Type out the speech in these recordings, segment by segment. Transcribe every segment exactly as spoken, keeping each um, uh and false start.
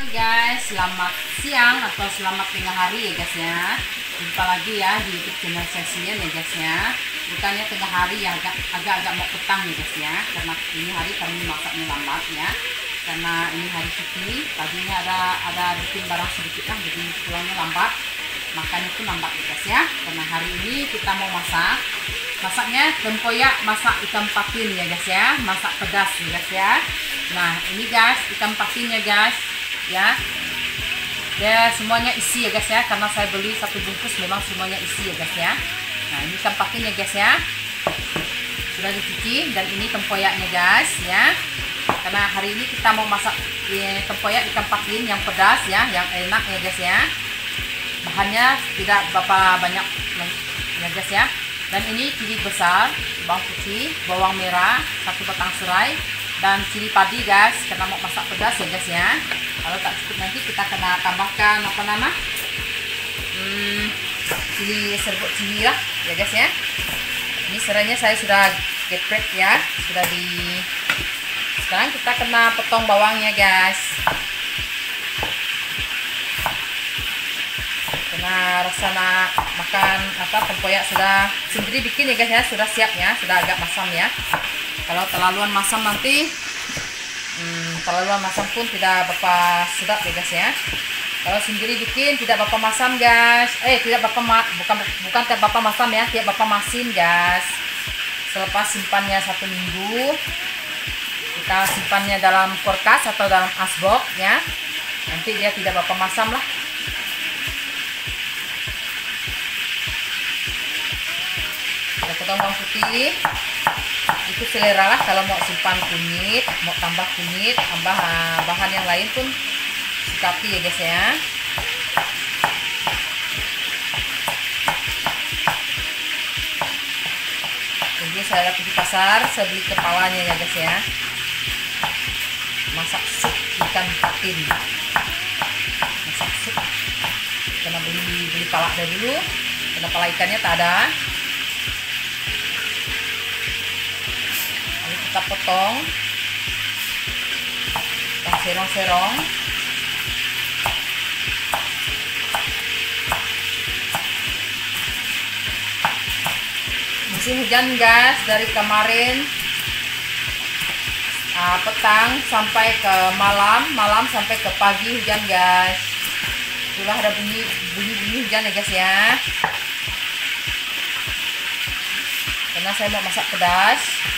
Halo guys, selamat siang atau selamat tengah hari ya guys ya. Jumpa lagi ya di YouTube channel Cecilian ya guys ya. Bukannya tengah hari ya, agak agak mau petang ya guys ya. Karena ini hari kami masaknya lambat ya. Karena ini hari cuti, paginya ada ada bikin barang sedikit lah, jadi pulangnya lambat. Makannya itu lambat ya guys ya. Karena hari ini kita mau masak. Masaknya tempoyak masak ikan patin ya guys ya. Masak pedas ya guys ya. Nah ini guys ikan patinnya guys ya, ya semuanya isi ya guys ya, karena saya beli satu bungkus memang semuanya isi ya guys ya. Nah ini ikan patinnya guys ya, sudah dicuci, dan ini tempoyaknya guys ya, karena hari ini kita mau masak ya, tempoyak ikan patin yang pedas ya, yang enak ya guys ya. Bahannya tidak berapa banyak ya guys ya. Dan ini cili besar, bawang putih, bawang merah, satu batang serai, dan cili padi guys, karena mau masak pedas ya guys ya. Kalau tak cukup nanti kita kena tambahkan apa nama hmm, cili serbuk cili lah ya guys ya. Ini serainya saya sudah geprek ya, sudah di. Sekarang kita kena potong bawangnya guys, karena rasanya makan apa tempoyak sudah sendiri bikin ya guys ya, sudah siap ya, sudah agak masam ya. Kalau terlaluan masam nanti hmm, terlaluan masam pun tidak berapa sedap ya guys ya. Kalau sendiri bikin tidak berapa masam guys, eh tidak berapa ma bukan bukan tidak berapa masam ya, tidak berapa masin guys. Selepas simpannya satu minggu, kita simpannya dalam kulkas atau dalam asbok ya, nanti dia tidak berapa masam lah. Kita potong bawang putih, itu selera lah, kalau mau simpan kunyit, mau tambah kunyit, tambah uh, bahan yang lain pun sikapi ya guys ya. Jadi saya pergi pasar, saya beli kepalanya ya guys ya, masak sup ikan patin. Masak sup, karena beli beli palanya dulu, karena pala ikannya tak ada. Kita potong, kita serong-serong. Musim hujan guys, dari kemarin uh, petang sampai ke malam, malam sampai ke pagi hujan guys. Itulah ada bunyi bunyi-bunyi hujan ya guys ya. Karena saya mau masak pedas.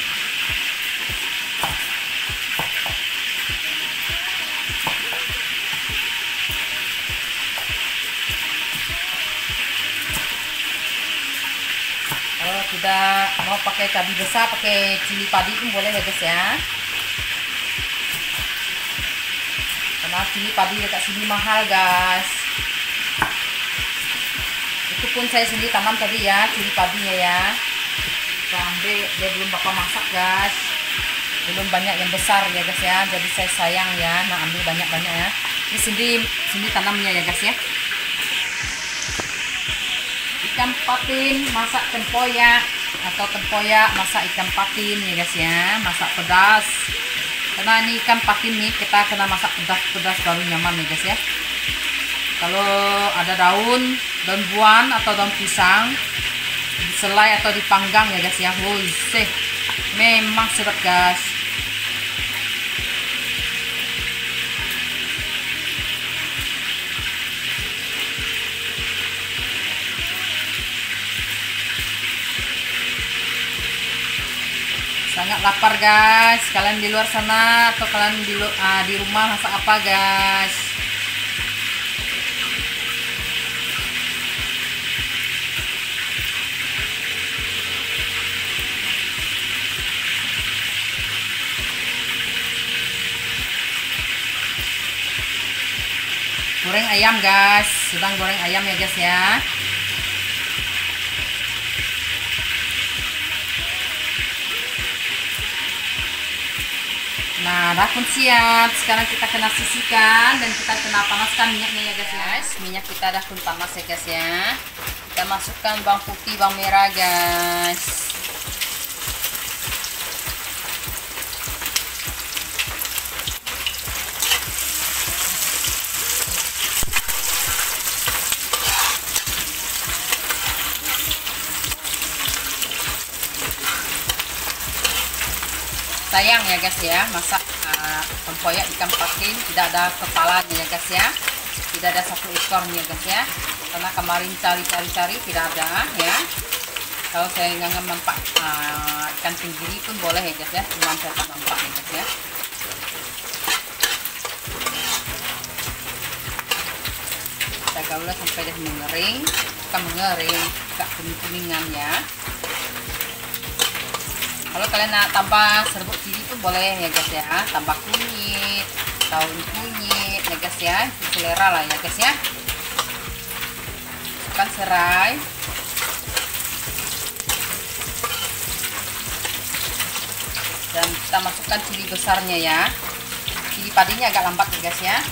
Kalau tidak mau pakai cabai besar, pakai cili padi pun boleh ya guys ya. Karena cili padi dekat sini mahal guys. Itu pun saya sendiri tanam tadi ya, cili padinya ya. Sampai dia belum bakal masak guys, belum banyak yang besar ya guys ya. Jadi saya sayang ya, nah ambil banyak-banyak ya. Ini sendiri sendiri tanamnya ya guys ya. Ikan patin masak tempoyak atau tempoyak masak ikan patin ya guys ya, masak pedas. Karena ini ikan patin nih kita kena masak pedas-pedas baru nyaman ya guys ya. Kalau ada daun daun buan atau daun pisang diselai atau dipanggang ya guys ya, wuih seh memang sedap guys. Sangat lapar guys. Kalian di luar sana atau kalian di, uh, di rumah masak apa guys? Goreng ayam guys, sedang goreng ayam ya guys ya. Nah, dah pun siap. Sekarang kita kena sisihkan dan kita kena panaskan minyaknya ya guys ya. Guys, minyak kita dah pun panas ya guys ya. Kita masukkan bawang putih, bawang merah guys. sayang ya guys ya, masak uh, tempoyak ikan patin tidak ada kepalanya ya guys ya, tidak ada satu ekornya guys ya, karena kemarin cari-cari-cari tidak ada ya. Kalau saya nggak nampak uh, ikan tenggiri pun boleh ya guys ya, cuma saya tak nampak ya guys ya. Kita gaul sampai dia mengering, bukan mengering, agak kuning-kuningan ya. Kalau kalian nak tambah serbuk cili pun boleh ya guys ya, tambah kunyit, daun kunyit ya guys ya, itu selera lah ya guys ya. Masukkan serai, dan kita masukkan cili besarnya ya. Cili padinya agak lambat ya guys ya.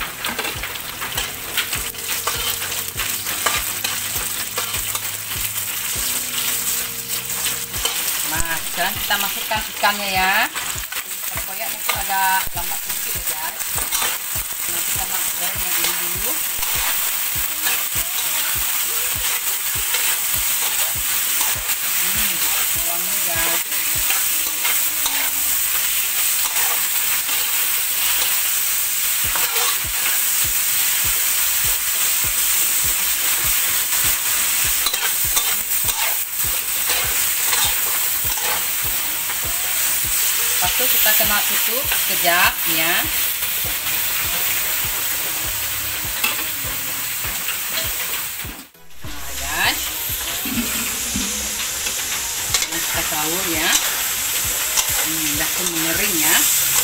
Nah, sekarang kita masukkan ikannya ya. Tempoyaknya itu agak lambat sedikit ya guys. Nah, kita masukkan yang ini dulu. Hmm, wangi guys. Lepas itu kita kena tutup sekejap ya. Nah guys, nah, kita gaul ya. Hmm, udah pun mengering ya.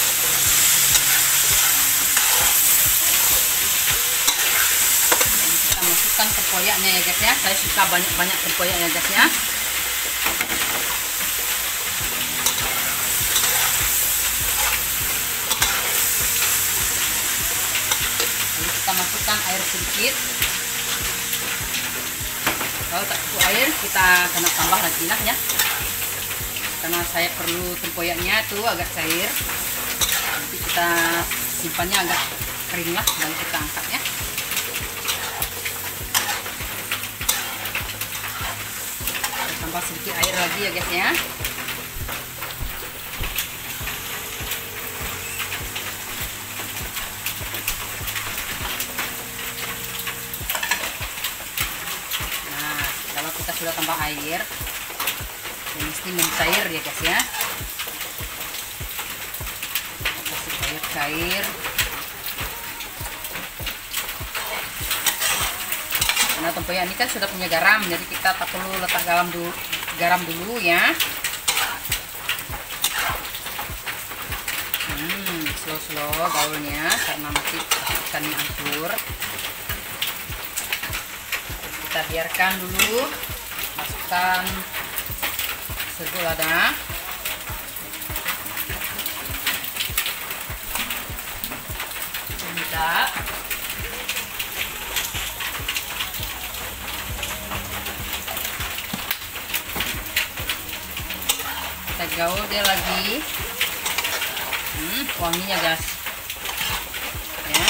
Dan kita masukkan tempoyaknya ya guys ya. Saya suka banyak-banyak tempoyaknya guys ya. Kita masukkan air sedikit. Kalau tak cukup air kita kena tambah lagi lah ya, karena saya perlu tempoyaknya itu agak cair. Nanti kita simpannya agak kering lah, baru kita angkat ya. Kita tambah sedikit air lagi ya guys ya. Kalau kita sudah tambah air, ini mesti mencair ya guys ya. Kasih air cair. Karena tempoyak ini kan sudah punya garam, jadi kita tak perlu letak garam dulu, garam dulu ya. Hmm, slow-slow gaulnya karena nanti ikannya hancur. Kita biarkan dulu, masukkan serbuk lada, penyedap, kita gaul dia lagi. Hmm, wanginya guys ya,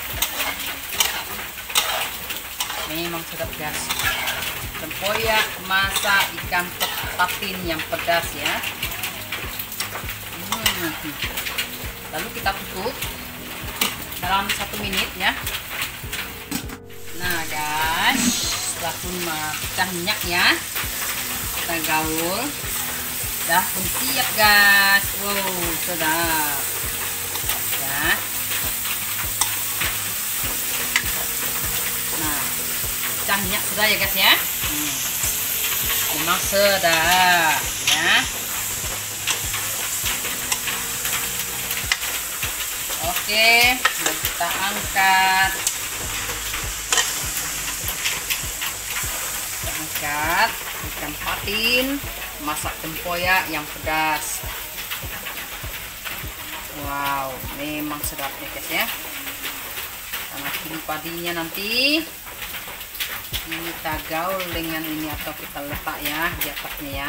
memang sedap guys. Tempoyak masak ikan patin yang pedas ya. Hmm. Lalu kita tutup dalam satu menit ya. Nah guys, setelah pun pecah minyak ya, kita gaul. Dah pun siap guys. Wow, sedap ya. Nah, pecah minyak sudah ya guys ya. Hmm. Memang sedap ya. Oke, sudah kita angkat. Kita angkat ikan patin masak tempoyak yang pedas. Wow, memang sedap ya guys ya. Karena cili padinya nanti kita gaul dengan ini atau kita letak ya di atasnya ya.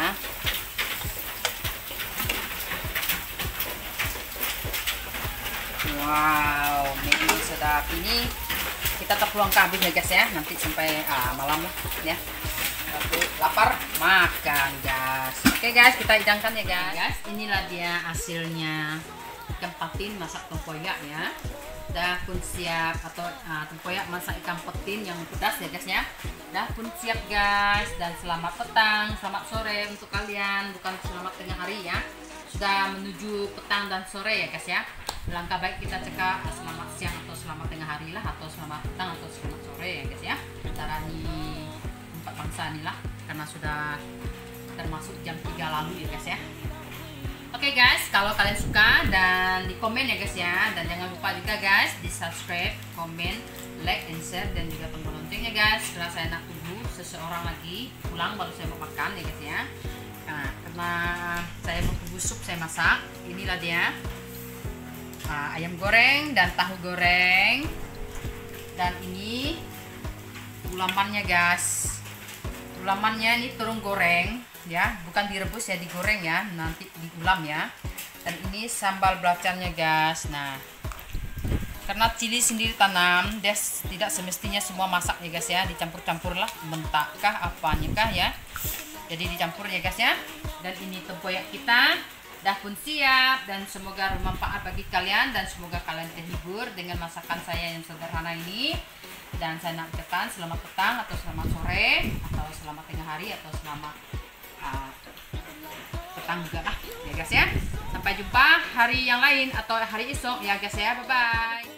Wow, memang sedap. Ini kita tak pulang ke habis ya guys ya, nanti sampai ah, malam lah ya. Satu lapar makan guys. Oke guys, kita hidangkan ya guys. Guys, inilah dia hasilnya ikan patin masak tempoyak ya. Dah pun siap, atau uh, tempoyak masak ikan patin yang pedas ya guys ya. Dah pun siap guys. Dan selamat petang, selamat sore untuk kalian, bukan selamat tengah hari ya. Sudah menuju petang dan sore ya guys ya. Langkah baik kita cekak selamat siang atau selamat tengah hari lah, atau selamat petang atau selamat sore ya guys ya. Antara ini empat bangsa nih lah, karena sudah termasuk jam tiga lalu ya guys ya. Oke guys, kalau kalian suka dan di komen ya guys ya, dan jangan lupa juga guys di subscribe, komen, like, and share, dan juga tombol loncengnya guys. Setelah saya nak tunggu seseorang lagi pulang baru saya mau makan ya guys ya. Nah, karena saya mau tunggu sup saya masak, inilah dia uh, ayam goreng dan tahu goreng, dan ini ulamannya guys. Ulamannya ini terung goreng ya, bukan direbus ya, digoreng ya, nanti diulam ya. Dan ini sambal belacannya guys. Nah, karena cili sendiri tanam, dia tidak semestinya semua masak ya guys ya, dicampur-campur lah, mentakkah apanya kah ya, jadi dicampur ya guys ya. Dan ini tempoyak kita dah pun siap, dan semoga bermanfaat bagi kalian, dan semoga kalian terhibur dengan masakan saya yang sederhana ini. Dan saya nak ucapkan selamat petang atau selamat sore atau selamat tengah hari atau selamat uh, petang juga lah ya guys ya. Sampai jumpa hari yang lain atau hari esok ya guys ya. Bye bye.